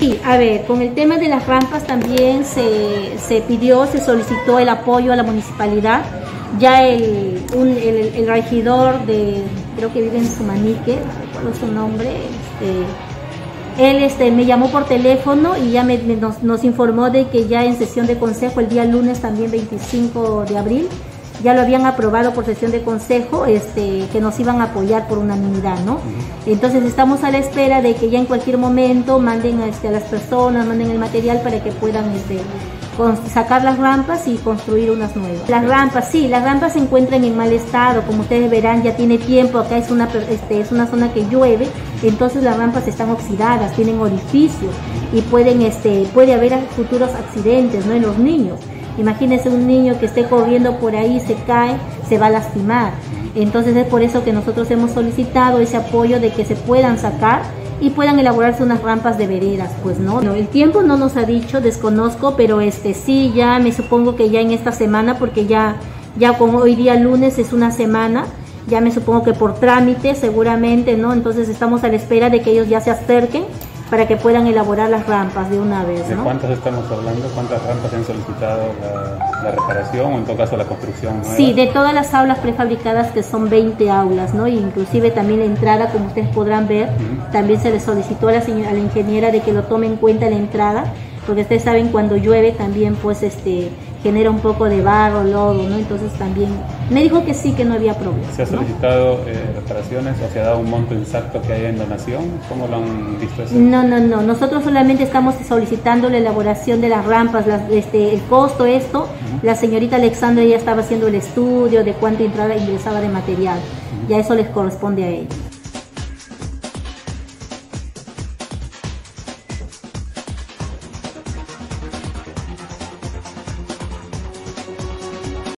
Sí, a ver, con el tema de las rampas también se pidió, se solicitó el apoyo a la municipalidad. Ya el regidor de, creo que vive en Sumanique, no recuerdo su nombre, él me llamó por teléfono y ya nos informó de que ya en sesión de consejo el día lunes también 25 de abril ya lo habían aprobado por sesión de consejo, que nos iban a apoyar por unanimidad, ¿no? Entonces estamos a la espera de que ya en cualquier momento manden a las personas, manden el material para que puedan sacar las rampas y construir unas nuevas. Las rampas, sí, las rampas se encuentran en mal estado, como ustedes verán, ya tiene tiempo, acá es una zona que llueve, entonces las rampas están oxidadas, tienen orificios y puede haber futuros accidentes, ¿no?, en los niños. Imagínense un niño que esté corriendo por ahí, se cae, se va a lastimar. Entonces es por eso que nosotros hemos solicitado ese apoyo de que se puedan sacar y puedan elaborarse unas rampas de veredas, pues no. El tiempo no nos ha dicho, desconozco, pero sí, ya me supongo que ya en esta semana, porque ya como hoy día lunes es una semana, ya me supongo que por trámite seguramente, ¿no? Entonces estamos a la espera de que ellos ya se acerquen para que puedan elaborar las rampas de una vez, ¿no? ¿De cuántas estamos hablando? ¿Cuántas rampas han solicitado la reparación o en todo caso la construcción nueva? Sí, de todas las aulas prefabricadas, que son 20 aulas, ¿no? Inclusive también la entrada, como ustedes podrán ver, también se le solicitó a la ingeniera de que lo tome en cuenta la entrada, porque ustedes saben cuando llueve también pues genera un poco de barro, lodo, ¿no? Entonces también me dijo que sí, que no había problema. ¿Se ha solicitado reparaciones o se ha dado un monto exacto que haya en donación? ¿Cómo lo han visto eso? No, nosotros solamente estamos solicitando la elaboración de las rampas, el costo, la señorita Alexandra ya estaba haciendo el estudio de cuánto ingresaba de material, ya eso les corresponde a ellos.